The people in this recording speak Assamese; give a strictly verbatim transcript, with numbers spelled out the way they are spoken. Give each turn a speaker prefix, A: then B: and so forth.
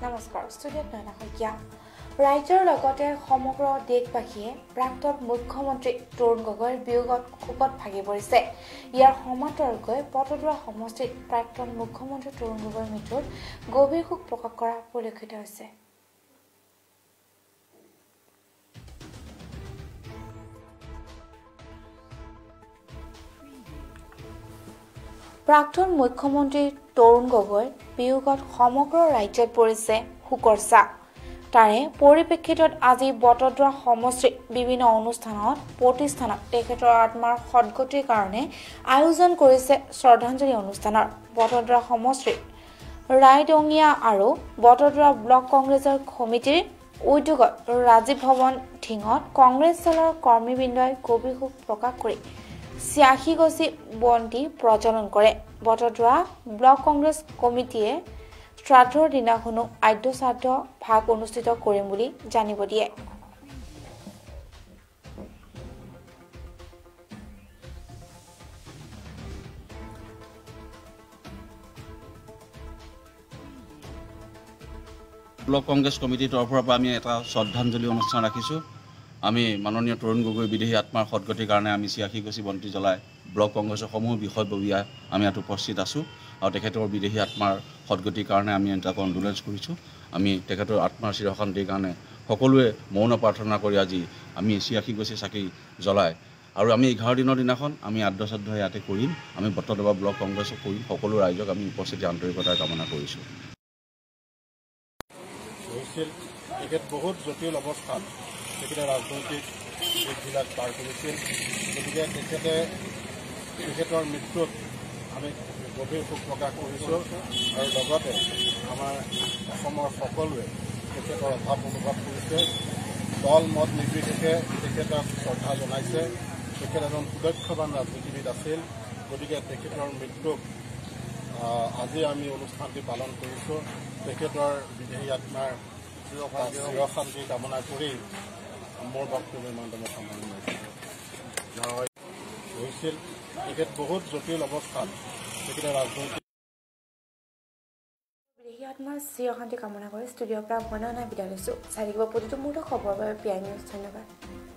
A: নমস্কাৰ ষ্টুডিঅ'ত নয়না শইকীয়া ৰাজ্যৰ লগতে সমগ্ৰ দেশবাসীয়ে প্ৰাক্তন মুখ্যমন্ত্ৰী তৰুণ গগৈৰ বিয়োগত শোকত ভাগি পৰিছে ইয়াৰ সমান্তৰালকৈ বটদ্ৰৱা সমষ্টিত প্ৰাক্তন মুখ্যমন্ত্ৰী তৰুণ গগৈৰ মৃত্যুত গভীৰ শোক প্ৰকাশ কৰা পৰিলক্ষিত হৈছে প্ৰাক্তন মুখ্যমন্ত্ৰী তৰুণ গগৈৰ বিয়োগত সমগ্ৰ ৰাজ্যত পৰিছে শোকৰ ছাঁ তাৰে পৰিপ্ৰেক্ষিতত আজি বটদ্ৰৱা সমষ্টিৰ বিভিন্ন অনুষ্ঠানত প্ৰতিষ্ঠানত তেখেতৰ আত্মাৰ সদগতিৰ কাৰণে আয়োজন কৰিছে শ্ৰদ্ধাঞ্জলি অনুষ্ঠানৰ বটদ্ৰৱা সমষ্টিৰ ৰায়ডঙিয়া আৰু বটদ্ৰৱা ব্লক কংগ্ৰেছৰ কমিটিৰ উদ্যোগত ৰাজীৱ ভৱন ধিঙত কংগ্ৰেছ দলৰ কৰ্মীবৃন্দই গভীৰ শোক প্ৰকাশ কৰি ছিয়াশী গছি বন্তি প্ৰজ্বলন কৰে বটদ্ৰৱা ব্লক কংগ্ৰেছ কমিটিয়ে শ্ৰাদ্ধৰ দিনাখনো আদ্য শ্ৰাদ্ধ ভাগ অনুষ্ঠিত কৰিম বুলি জানিব দিয়ে
B: ব্লক কংগ্ৰেছ কমিটিৰ তৰফৰ পৰা আমি এটা শ্ৰদ্ধাঞ্জলি অনুষ্ঠান ৰাখিছোঁ আমি মাননীয় তৰুণ গগৈ বিদেহী আত্মাৰ সদগতিৰ কাৰণে আমি ছিয়াশী গছি বন্তি জ্বলাই ব্লক কংগ্ৰেছৰ সমূহ বিষয়ববীয়া আমি ইয়াত উপস্থিত আছোঁ আৰু তেখেতৰ বিদেহী আত্মাৰ সদগতিৰ কাৰণে আমি এটা কণ্ডোলেঞ্চ কৰিছোঁ আমি তেখেতৰ আত্মাৰ চিৰশান্তিৰ কাৰণে সকলোৱে মৌন প্ৰাৰ্থনা কৰি আজি আমি ছিয়াশী গছি চাকি জ্বলাই আৰু আমি এঘাৰ দিনৰ দিনাখন আমি আদ্য শ্ৰাদ্ধ ইয়াতে কৰিম আমি বটদ্ৰৱা ব্লক কংগ্ৰেছক কৰিম সকলো ৰাইজক আমি উপস্থিতি আন্তৰিকতাৰ কামনা কৰিছোঁ
C: তেখেত বহুত জটিল অৱস্থাত তেখেতে ৰাজনৈতিক দিশবিলাক পাৰ কৰিছিল গতিকে তেখেতে তেখেতৰ মৃত্যুত আমি গভীৰ শোক প্ৰকাশ কৰিছোঁ আৰু লগতে আমাৰ অসমৰ সকলোৱে তেখেতৰ অভাৱ অনুভৱ কৰিছে দল মত নিৰ্বিশেষে তেখেতক শ্ৰদ্ধা জনাইছে তেখেত এজন সুদক্ষবান ৰাজনীতিবিদ আছিল গতিকে তেখেতৰ মৃত্যুক আজি আমি অনুষ্ঠানটি পালন কৰিছোঁ তেখেতৰ বিদেহী আত্মাৰ চিৰশান্তি কামনা কৰি মোৰ বক্তব্য ইমানতে সামৰণি হৈছিল তেখেত বহুত জটিল অৱস্থাত তেখেতে ৰাজনৈতিক
A: বিদেহী আত্মাৰ চিৰশান্তি কামনা কৰি ষ্টুডিঅ'ৰ পৰা মই নয়না বিদায় লৈছোঁ চাই থাকিব প্ৰতিটো মুহূৰ্ত খবৰৰ বাবে পি আই নিউজ ধন্যবাদ